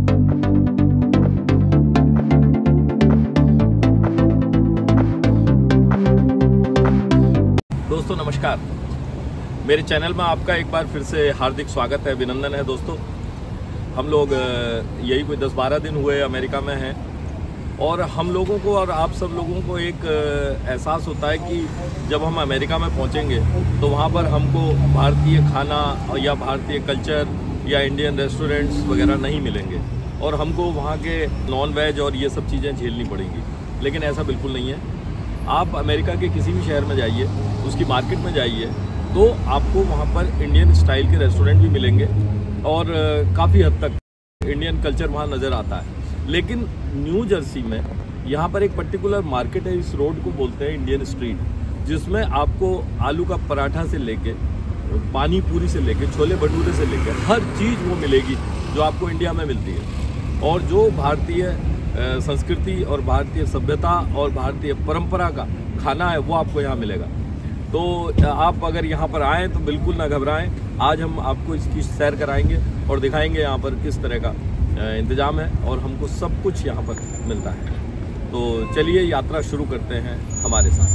दोस्तों नमस्कार, मेरे चैनल में आपका एक बार फिर से हार्दिक स्वागत है, अभिनंदन है। दोस्तों हम लोग यही कोई 10-12 दिन हुए अमेरिका में हैं और हम लोगों को और आप सब लोगों को एक एहसास होता है कि जब हम अमेरिका में पहुंचेंगे तो वहां पर हमको भारतीय खाना या भारतीय कल्चर या इंडियन रेस्टोरेंट्स वगैरह नहीं मिलेंगे और हमको वहां के नॉन वेज और ये सब चीज़ें झेलनी पड़ेंगी। लेकिन ऐसा बिल्कुल नहीं है। आप अमेरिका के किसी भी शहर में जाइए, उसकी मार्केट में जाइए तो आपको वहाँ पर इंडियन स्टाइल के रेस्टोरेंट भी मिलेंगे और काफ़ी हद तक इंडियन कल्चर वहाँ नज़र आता है। लेकिन न्यू जर्सी में यहाँ पर एक पर्टिकुलर मार्केट है, इस रोड को बोलते हैं इंडियन स्ट्रीट, जिसमें आपको आलू का पराठा से लेके पानी पूरी से लेके छोले भटूरे से लेके हर चीज़ वो मिलेगी जो आपको इंडिया में मिलती है। और जो भारतीय संस्कृति और भारतीय सभ्यता और भारतीय परंपरा का खाना है वो आपको यहाँ मिलेगा। तो आप अगर यहाँ पर आएँ तो बिल्कुल ना घबराएं। आज हम आपको इसकी सैर कराएंगे और दिखाएंगे यहाँ पर किस तरह का इंतज़ाम है और हमको सब कुछ यहाँ पर मिलता है। तो चलिए यात्रा शुरू करते हैं हमारे साथ।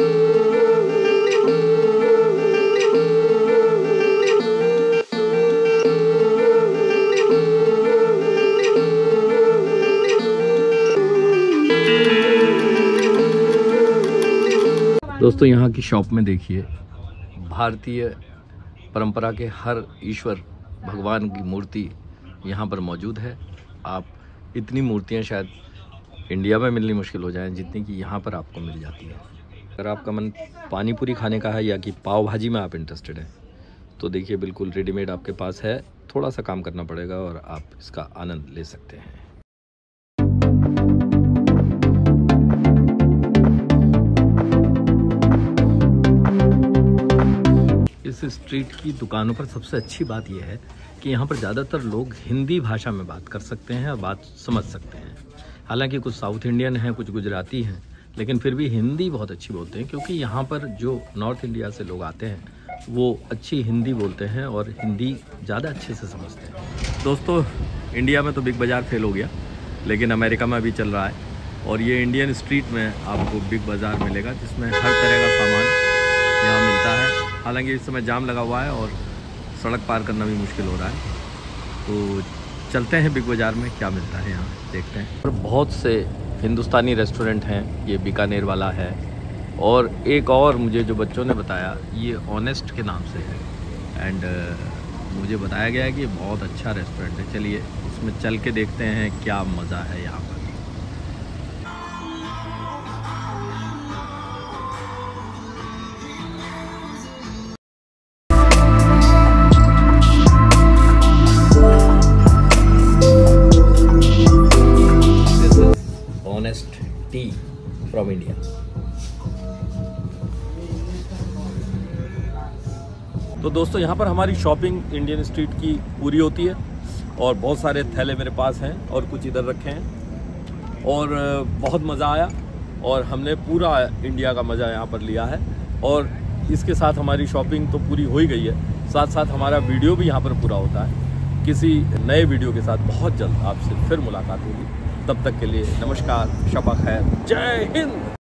दोस्तों यहाँ की शॉप में देखिए, भारतीय परंपरा के हर ईश्वर भगवान की मूर्ति यहाँ पर मौजूद है। आप इतनी मूर्तियाँ शायद इंडिया में मिलनी मुश्किल हो जाएं जितनी कि यहाँ पर आपको मिल जाती है। अगर आपका मन पानी पूरी खाने का है या कि पाव भाजी में आप इंटरेस्टेड हैं तो देखिए बिल्कुल रेडीमेड आपके पास है। थोड़ा सा काम करना पड़ेगा और आप इसका आनंद ले सकते हैं। इस स्ट्रीट की दुकानों पर सबसे अच्छी बात यह है कि यहाँ पर ज़्यादातर लोग हिंदी भाषा में बात कर सकते हैं और बात समझ सकते हैं। हालांकि कुछ साउथ इंडियन हैं, कुछ गुजराती हैं, लेकिन फिर भी हिंदी बहुत अच्छी बोलते हैं क्योंकि यहाँ पर जो नॉर्थ इंडिया से लोग आते हैं वो अच्छी हिंदी बोलते हैं और हिंदी ज़्यादा अच्छे से समझते हैं। दोस्तों इंडिया में तो बिग बाज़ार फेल हो गया, लेकिन अमेरिका में अभी चल रहा है और ये इंडियन स्ट्रीट में आपको बिग बाज़ार मिलेगा जिसमें हर तरह का सामान यहाँ मिलता है। हालांकि इस समय जाम लगा हुआ है और सड़क पार करना भी मुश्किल हो रहा है। तो चलते हैं बिग बाज़ार में क्या मिलता है यहाँ देखते हैं। और बहुत से हिंदुस्तानी रेस्टोरेंट हैं, ये बीकानेर वाला है और एक और मुझे जो बच्चों ने बताया ये ऑनेस्ट के नाम से है एंड मुझे बताया गया है कि बहुत अच्छा रेस्टोरेंट है। चलिए इसमें चल के देखते हैं क्या मज़ा है यहाँ पर। Tea from India. तो दोस्तों यहाँ पर हमारी शॉपिंग इंडियन स्ट्रीट की पूरी होती है और बहुत सारे थैले मेरे पास हैं और कुछ इधर रखे हैं और बहुत मज़ा आया और हमने पूरा इंडिया का मज़ा यहाँ पर लिया है और इसके साथ हमारी शॉपिंग तो पूरी हो ही गई है, साथ साथ हमारा वीडियो भी यहाँ पर पूरा होता है। किसी नए वीडियो के साथ बहुत जल्द आपसे फिर मुलाकात होगी। तब तक के लिए नमस्कार, शबा खैर, जय हिंद।